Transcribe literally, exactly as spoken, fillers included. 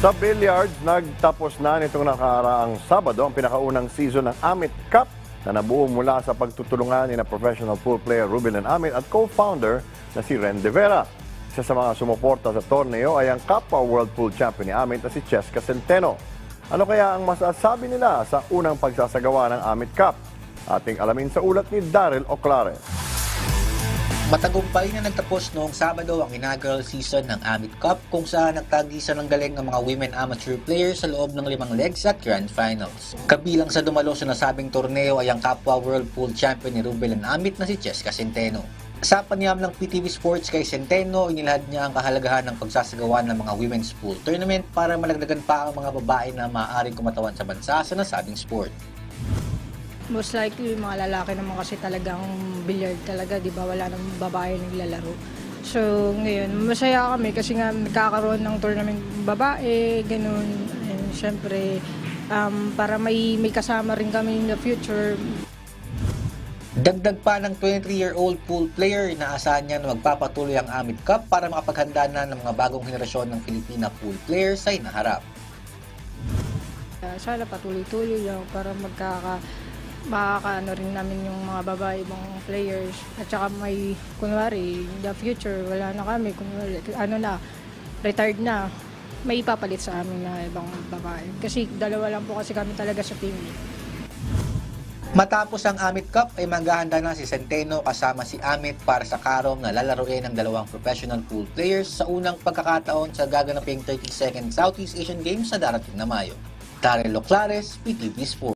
Sa billiards, nagtapos na nitong nakaraang Sabado ang pinakaunang season ng Amit Cup na nabuo mula sa pagtutulungan ni na professional pool player Ruben Amit at co-founder na si Ren De Vera. Isa sa mga sumuporta sa torneo ay ang kapwa World Pool Champion ni Amit na si Cheska Centeno. Ano kaya ang masasabi nila sa unang pagsasagawa ng Amit Cup? Ating alamin sa ulat ni Daryl Oclares. Matagumpay na nagtapos noong Sabado ang inaugural season ng Amit Cup kung saan nagtagisan ng galing ang mga women amateur players sa loob ng limang legs at grand finals. Kabilang sa dumalo sa nasabing torneo ay ang kapwa World Pool Champion ni Ruben Amit na si Cheska Centeno. Sa panayam ng P T V Sports kay Centeno, inilahad niya ang kahalagahan ng pagsasagawa ng mga women's pool tournament para malagdagan pa ang mga babae na maaaring kumatawan sa bansa sa nasabing sport. Most likely, mga lalaki naman kasi talagang billiard talaga, di ba? Wala nang babae naglalaro. So, ngayon, masaya kami kasi nga nagkakaroon ng tournament babae, ganun. And syempre, um, para may, may kasama rin kami in the future. Dagdag pa ng twenty-three-year-old pool player, inaasahan niya na magpapatuloy ang Amit Cup para makapaghanda na ng mga bagong henerasyon ng Filipina pool players sa hinaharap. Uh, sana patuloy-tuloy lang para magkaka... makakaano rin namin yung mga babae ibang players at saka may kunwari in the future wala na kami kunwari ano na retired na may ipapalit sa amin na ibang babae kasi dalawa lang po kasi kami talaga sa team. Matapos ang Amit Cup ay maghahanda na si Centeno kasama si Amit para sa karong na lalaroin ng dalawang professional pool players sa unang pagkakataon sa gaganaping thirty-second Southeast Asian Games sa darating na Mayo. Daryl Oclares, P T V Sports.